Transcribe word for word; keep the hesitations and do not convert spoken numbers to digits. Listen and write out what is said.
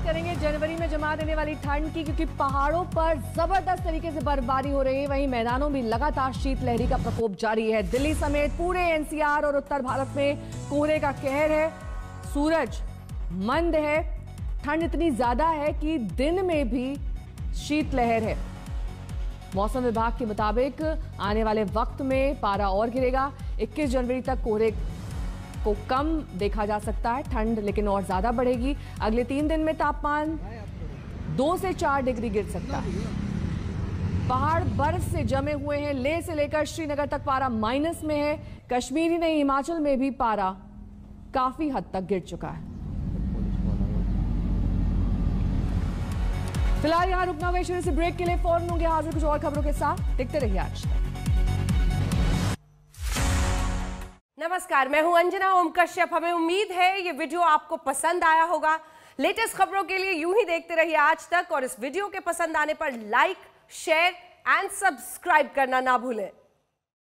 करेंगे जनवरी में जमा देने वाली ठंड की, क्योंकि पहाड़ों पर जबरदस्त तरीके से बर्फबारी हो रही है, वहीं मैदानों में लगातार शीतलहरी का प्रकोप जारी है। दिल्ली समेत पूरे एनसीआर और उत्तर भारत में कोहरे का कहर है। सूरज मंद है, ठंड इतनी ज्यादा है कि दिन में भी शीतलहर है। मौसम विभाग के मुताबिक आने वाले वक्त में पारा और गिरेगा। इक्कीस जनवरी तक कोहरे को कम देखा जा सकता है, ठंड लेकिन और ज्यादा बढ़ेगी। अगले तीन दिन में तापमान दो से चार डिग्री गिर सकता है। पहाड़ बर्फ से जमे हुए हैं। लेह से लेकर श्रीनगर तक पारा माइनस में है। कश्मीर ही नहीं, हिमाचल में भी पारा काफी हद तक गिर चुका है। फिलहाल यहां रुकना होगा। शुरू से ब्रेक के लिए फौरन होंगे हाजिर कुछ और खबरों के साथ। देखते रहिए आज तक। नमस्कार, मैं हूं अंजना ओम कश्यप। हमें उम्मीद है ये वीडियो आपको पसंद आया होगा। लेटेस्ट खबरों के लिए यूं ही देखते रहिए आज तक, और इस वीडियो के पसंद आने पर लाइक, शेयर एंड सब्सक्राइब करना ना भूलें।